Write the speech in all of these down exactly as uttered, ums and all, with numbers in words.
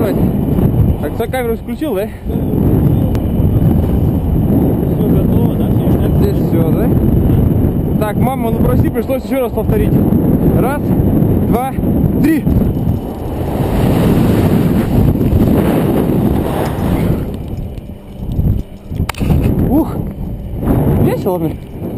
показывать? Так, так камеру включил, да? Все готово, да? Здесь все, да? Так, мама, ну прости, пришлось еще раз повторить. Раз, два, три. Ух! Весело, блин.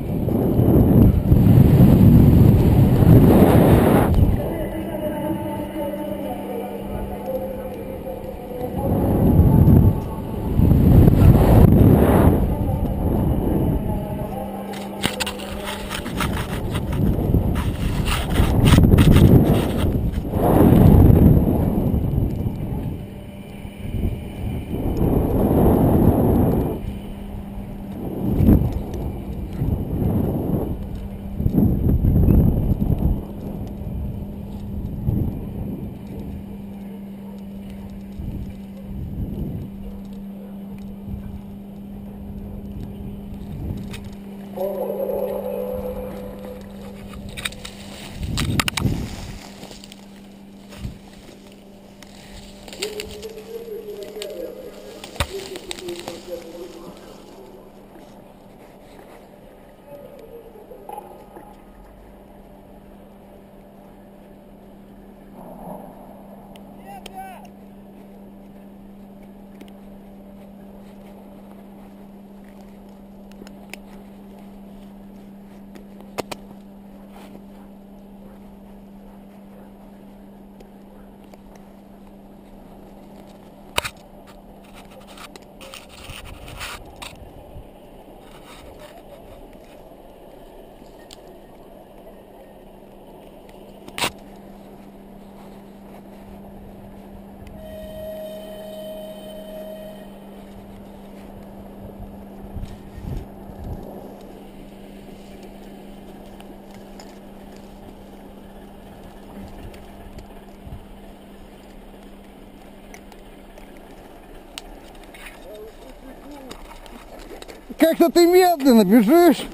Как-то ты медленно бежишь.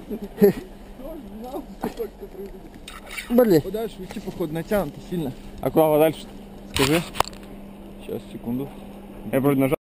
Блин. Дальше уйти, походу, натянуто сильно. А куда дальше? Скажи. Сейчас, секунду. Я вроде нажал.